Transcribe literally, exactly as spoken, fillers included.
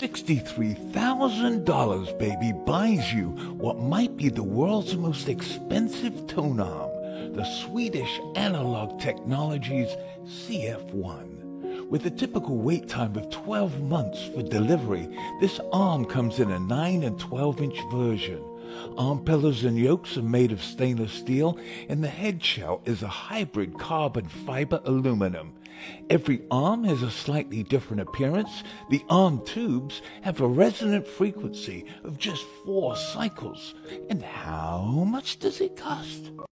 sixty-three thousand dollars, baby, buys you what might be the world's most expensive tonearm, the Swedish Analog Tecnolgies C F one. With a typical wait time of twelve months for delivery, this arm comes in a nine and twelve inch version. Arm pillars and yokes are made of stainless steel, and the head shell is a hybrid carbon fiber aluminum. Every arm has a slightly different appearance. The arm tubes have a resonant frequency of just four cycles. And how much does it cost?